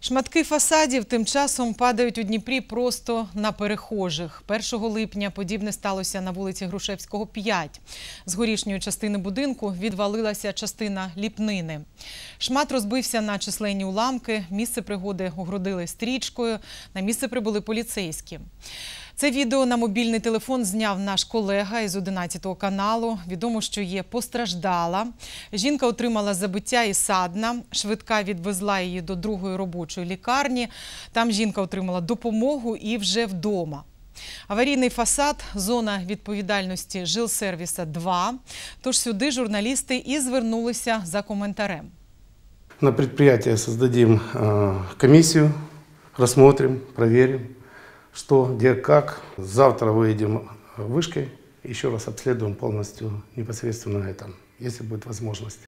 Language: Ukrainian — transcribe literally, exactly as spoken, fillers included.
Шматки фасадів тим часом падають у Дніпрі просто на перехожих. першого липня подібне сталося на вулиці Грушевського, п'ять. З горішньої частини будинку відвалилася частина ліпнини. Шмат розбився на численні уламки, місце пригоди огородили стрічкою, на місце прибули поліцейські. Це відео на мобільний телефон зняв наш колега із одинадцятого каналу. Відомо, що є постраждала. Жінка отримала забиття і садна. Швидка відвезла її до другої робочої лікарні. Там жінка отримала допомогу і вже вдома. Аварійний фасад – зона відповідальності жилсервіса два. Тож сюди журналісти і звернулися за коментарем. На предприятии создадим комиссию, рассмотрим, проверим, что, где, как. Завтра выйдем вышкой, еще раз обследуем полностью непосредственно это, если будет возможность.